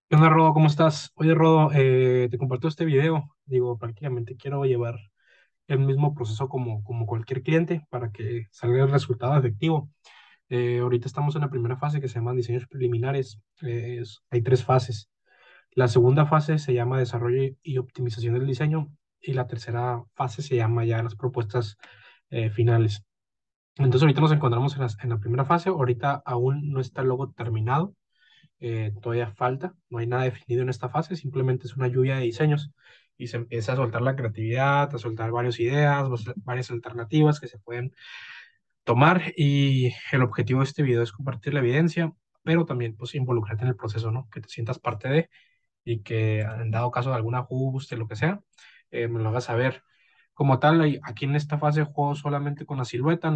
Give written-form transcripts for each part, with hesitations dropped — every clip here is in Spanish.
¿Qué onda, Rodo? ¿Cómo estás? Oye, Rodo, te comparto este video. Digo, prácticamente quiero llevar el mismo proceso como cualquier cliente para que salga el resultado efectivo. Ahorita estamos en la primera fase que se llama diseños preliminares. Hay tres fases. La segunda fase se llama desarrollo y optimización del diseño y la tercera fase se llama ya las propuestas finales. Entonces, ahorita nos encontramos en la primera fase. Ahorita aún no está el logo terminado, todavía falta, no hay nada definido en esta fase, simplemente es una lluvia de diseños y se empieza a soltar la creatividad, a soltar varias ideas, varias alternativas que se pueden tomar y el objetivo de este video es compartir la evidencia, pero también pues involucrarte en el proceso, ¿no? Que te sientas parte de y que en dado caso de algún ajuste, lo que sea, me lo hagas saber. Como tal, aquí en esta fase juego solamente con la silueta,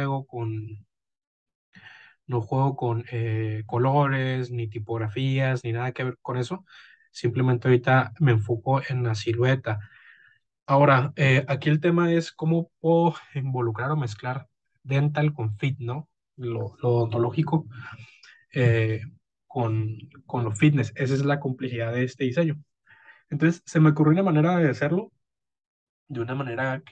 no juego con colores, ni tipografías, ni nada que ver con eso. Simplemente ahorita me enfoco en la silueta. Ahora, aquí el tema es cómo puedo involucrar o mezclar dental con fit, ¿no? Lo odontológico eh, con, con lo fitness. Esa es la complejidad de este diseño. Entonces, se me ocurrió una manera de hacerlo de una manera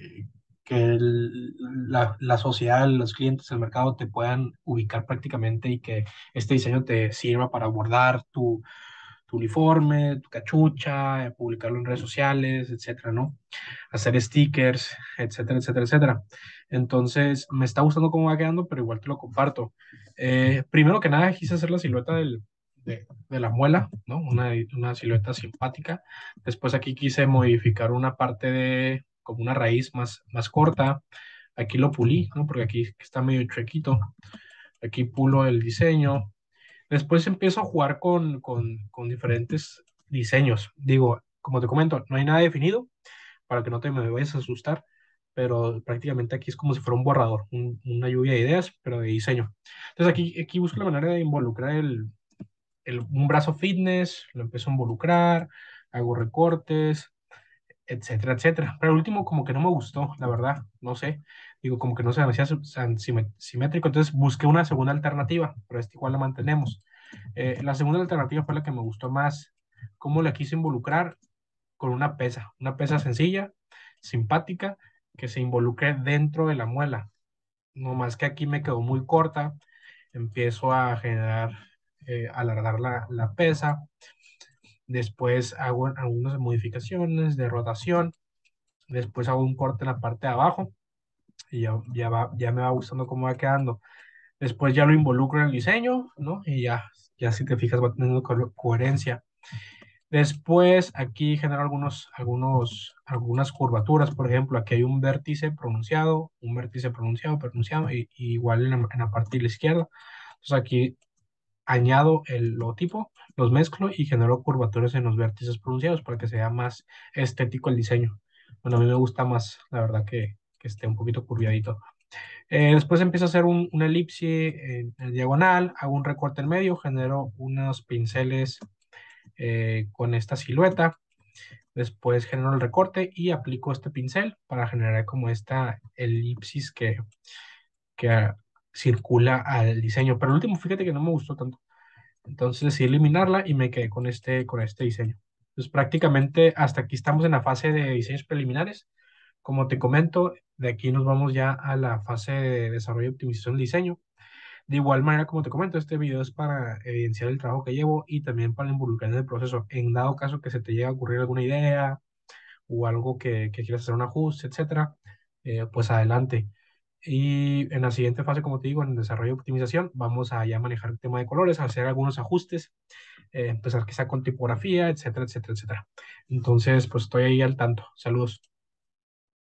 que la sociedad, los clientes, el mercado te puedan ubicar prácticamente y que este diseño te sirva para abordar tu uniforme, tu cachucha, publicarlo en redes sociales, etcétera, ¿no? Hacer stickers, etcétera, etcétera, etcétera. Entonces, me está gustando cómo va quedando, pero igual te lo comparto. Primero que nada, quise hacer la silueta de la muela, ¿no? Una silueta simpática. Después aquí quise modificar una parte de como una raíz más corta. Aquí lo pulí, ¿no? Porque aquí está medio chuequito. Aquí pulo el diseño. Después empiezo a jugar con diferentes diseños. Digo, como te comento, no hay nada definido para que no te me vayas a asustar, pero prácticamente aquí es como si fuera un borrador, una lluvia de ideas, pero de diseño. Entonces aquí busco la manera de involucrar un brazo fitness, lo empiezo a involucrar, hago recortes, etcétera, etcétera. Pero el último como que no me gustó, la verdad, no sé. Digo, como que no se me hacía simétrico, entonces busqué una segunda alternativa, pero esta igual la mantenemos. La segunda alternativa fue la que me gustó más, cómo la quise involucrar con una pesa sencilla, simpática, que se involucre dentro de la muela. No más que aquí me quedó muy corta, empiezo a generar, alargar la pesa, después hago algunas modificaciones de rotación, después hago un corte en la parte de abajo y ya me va gustando cómo va quedando. Después ya lo involucro en el diseño, ¿no? Y ya si te fijas va teniendo coherencia. Después aquí genero algunas curvaturas, por ejemplo, aquí hay un vértice pronunciado, y igual en la parte de la izquierda. Entonces aquí añado el logotipo, los mezclo y genero curvaturas en los vértices pronunciados para que sea más estético el diseño. Bueno, a mí me gusta más, la verdad, que esté un poquito curviadito. Después empiezo a hacer una elipse en diagonal, hago un recorte en medio, genero unos pinceles con esta silueta. Después genero el recorte y aplico este pincel para generar como esta elipsis que circula al diseño. Pero el último, fíjate que no me gustó tanto. Entonces decidí eliminarla y me quedé con este diseño. Entonces prácticamente hasta aquí estamos en la fase de diseños preliminares. Como te comento, de aquí nos vamos ya a la fase de desarrollo y optimización del diseño. De igual manera, como te comento, este video es para evidenciar el trabajo que llevo y también para involucrar en el proceso. En dado caso que se te llegue a ocurrir alguna idea o algo que quieras hacer un ajuste, etcétera, pues adelante. Y en la siguiente fase, como te digo, en desarrollo y optimización, vamos a ya manejar el tema de colores, hacer algunos ajustes, empezar quizá con tipografía, etcétera, etcétera, etcétera. Entonces, pues estoy ahí al tanto. Saludos.